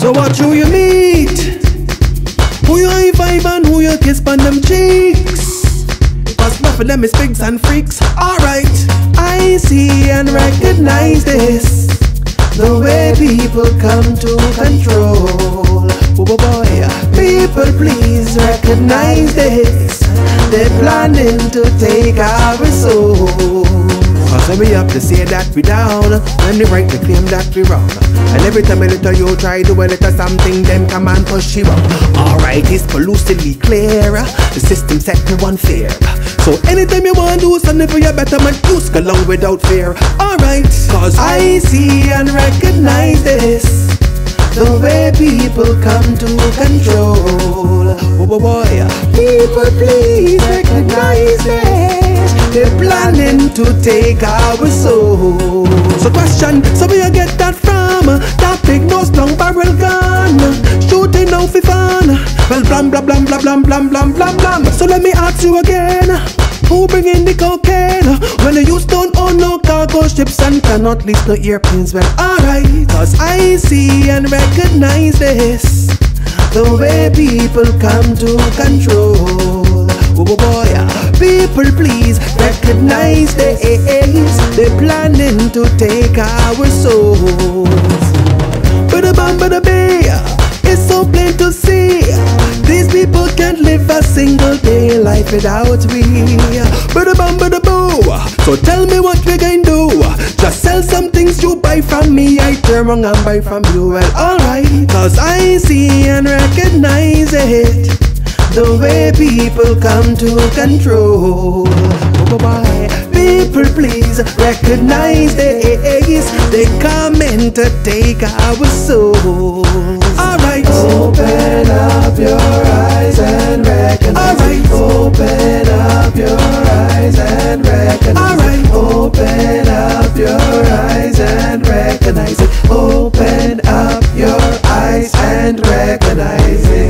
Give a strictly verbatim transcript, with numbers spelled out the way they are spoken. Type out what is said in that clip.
So what you you meet? Who you high five and who you kiss on them cheeks? Cause enough of them is pigs and freaks. Alright, I see and recognize this, the way people come to control. Oh boy, people please recognize this, they're planning to take our soul. Cause we have to say that we down, when we break the claim that we wrong. And every time a little you try to do a little something, them come and push you up. Alright, it's pollucidly clear, the system set me one fear. So anytime you want to do something for your betterment, just go along without fear. Alright, cause I see and recognize this, the way people come to control. Oh boy, people please recognize this, they're planning to take our soul. So question, so where you get that from? That big nose long barrel gun, shooting out for fun. Well blam blam blam blam blam blam blam blam blam. So let me ask you again, who bring in the cocaine? When the youth don't own no cargo ships and cannot lease no airplanes. Well alright, cause I see and recognize this, the way people come to control. Oh boy, people please recognize this, they're planning to take our souls. Bada bam bada bay, it's so plain to see, these people can't live a single day life without we. Bada bam bada boo, so tell me what we can do. Just sell some things you buy from me, I turn around and buy from you. Well alright, cause I see and recognize it, the way people come to control. Oh boy, people please recognize this, they coming to take our souls. Alright, open up your eyes and recognize. Alright, open up your eyes and recognize. Alright, open up your eyes and recognize it. Open up your eyes and recognize it.